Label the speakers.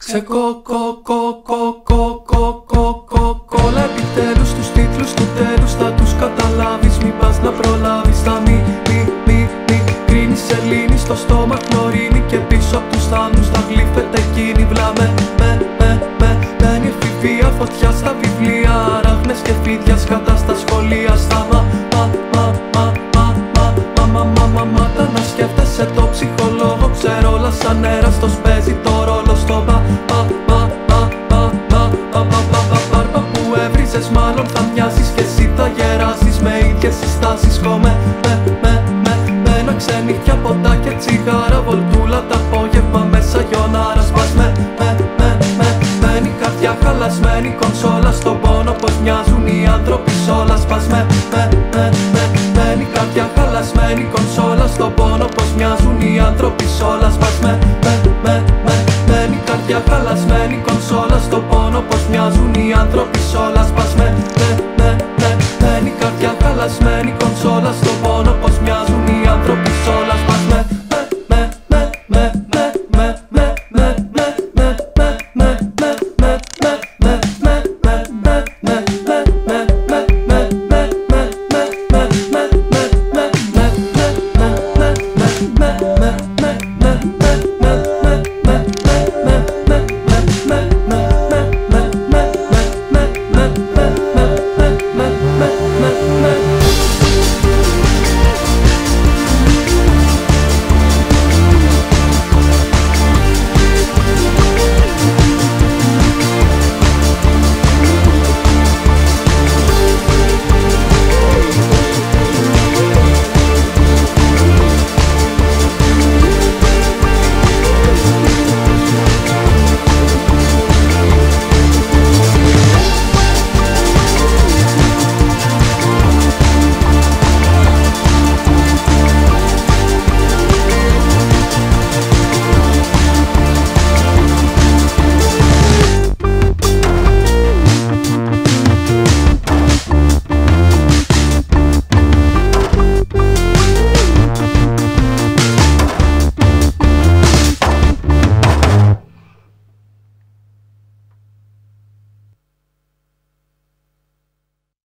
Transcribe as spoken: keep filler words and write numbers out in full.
Speaker 1: Ξεκοκοκοκοκοκοκοκόλα επιτέλους τους τίτλους του τέλους θα τους καταλάβεις. Μην πας να προλάβεις, θα μη, μη, μη, μη κρίνεις σελήνη στο στόμα χλωρίνη και πίσω απ' τους θάμνους θα γλύφεται εκείνη. Βλάμε, με, με, με, μένει εφηβεία φωτιά στα βιβλία, αράχνες και φίδια σκατά στα σχολεία. Στα μα, μα, μα, μα, μα, μα, μα, μα, μα, μα, μα, τα να σκέφτεσαι το ψυχολόγο. Ξέρω όλα σαν έραστος παίζει το ρόλο στο πα, πα, πα, πα, πα, πα, πα, πα, πα, πα, πάρπα που έβριζες μάλλον θα μοιάζεις κι εσύ θα γεράσεις με ίδιες συστάσεις. Κόμε, με, με, με, με ένα ξενύχια ποτά και τσιγάρα βολτούλα τ' απόγευμα μέσα γιονάρα. Σπάς με, με, με, με, μένει καρδιά χαλασμένη κονσόλα στον πόνο πως μοιάζουν οι άνθρωποι σ' όλα. Σπάς με, με, με, με, μένει καρδιά χαλασμένη κονσόλα στον πόνο πως μοιάζουν οι άνθρωποι σ' όλα. Σπάς με, με, με, με, μένει καρδιά χαλασμένη κονσόλα στον πόνο πως μοιάζουν οι άνθρωποι σ' όλα.